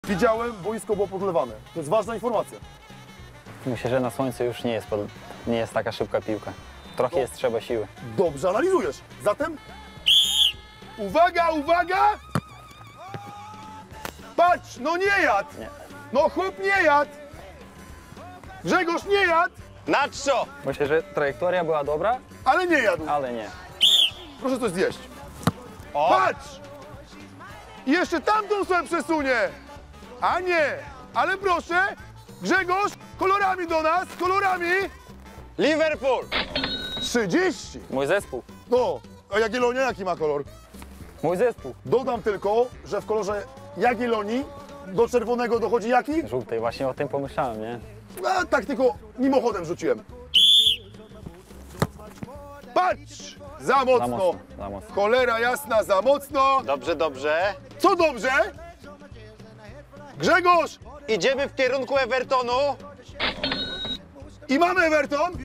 Widziałem, boisko było podlewane. To jest ważna informacja. Myślę, że na słońcu już nie jest taka szybka piłka. Trochę jest trzeba siły. Dobrze analizujesz. Zatem... Uwaga, uwaga! Patrz, no nie jadł! Nie. No chłop nie jadł! Grzegorz nie jadł, Na co? Myślę, że trajektoria była dobra, ale nie jadł. ale nie. Proszę coś zjeść. O! Patrz! I jeszcze tamtą sobie przesunie! A nie! Ale proszę! Grzegorz, kolorami do nas, kolorami! Liverpool! 30! Mój zespół. No, a Jagiellonia jaki ma kolor? Mój zespół. Dodam tylko, że w kolorze Jagiellonii do czerwonego dochodzi jaki? Żółtej, właśnie o tym pomyślałem, nie? A tak tylko mimochodem rzuciłem. Patrz! Za Za mocno! mocno, za mocno. Cholera jasna, za mocno! Dobrze, dobrze. Co dobrze? Grzegorz! Idziemy w kierunku Evertonu. I mamy Everton!